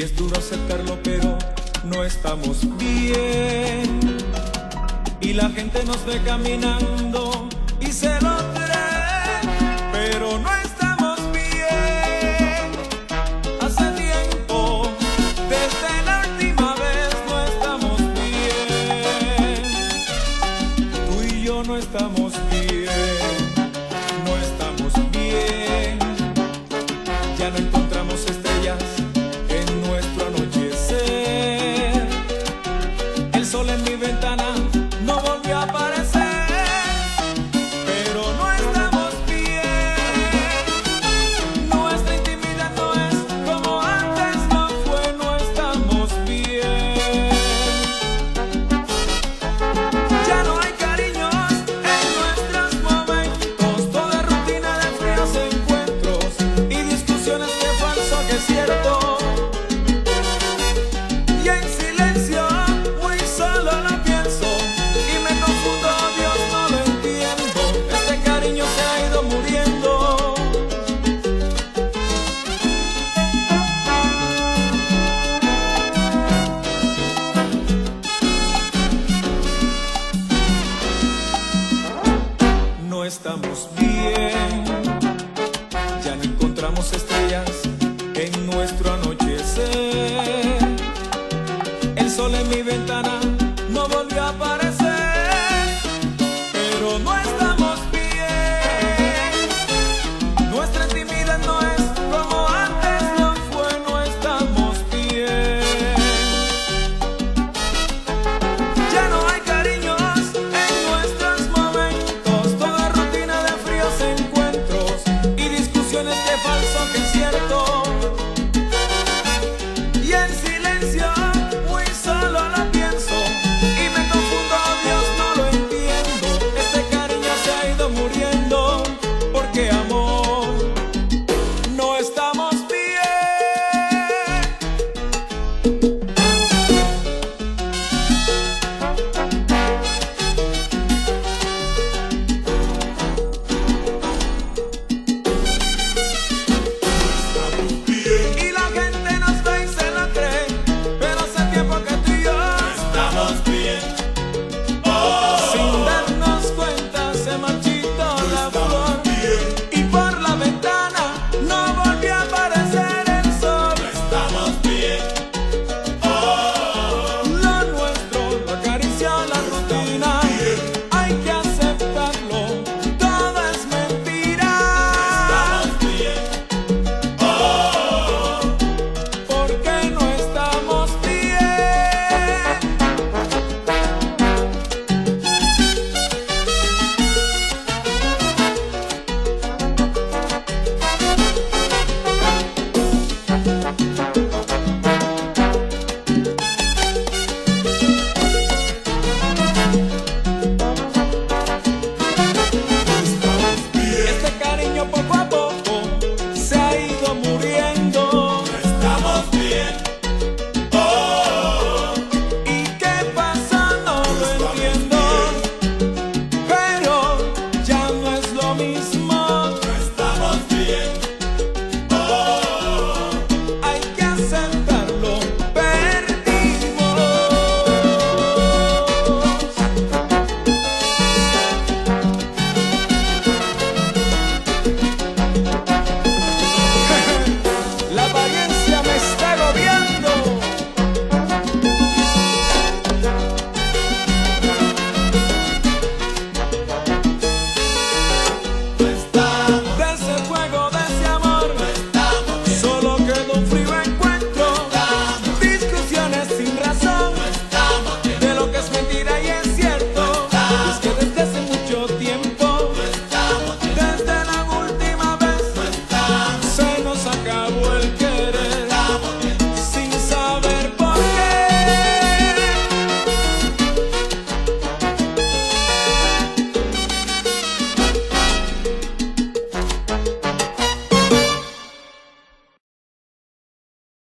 es duro aceptarlo, pero no estamos bien. Y la gente nos ve caminando y se lo cree, pero no estamos bien. Hace tiempo, desde la última vez, no estamos bien. Tú y yo no estamos bien, no estamos bien. Ya no encontramos estrellas en nuestro anochecer. El sol en mi ventana no volvió a aparecer, pero no estamos bien. Nuestra intimidad no es como antes, no fue, no estamos bien. Ya no hay cariños en nuestros momentos, toda rutina de fríos encuentros y discusiones que falso que es cierto. Y en silencio muy solo lo pienso y me confundo, Dios, no lo entiendo. Este cariño se ha ido muriendo. No estamos bien. Ya no encontramos estrellas en nuestro anochecer. El sol en mi ventana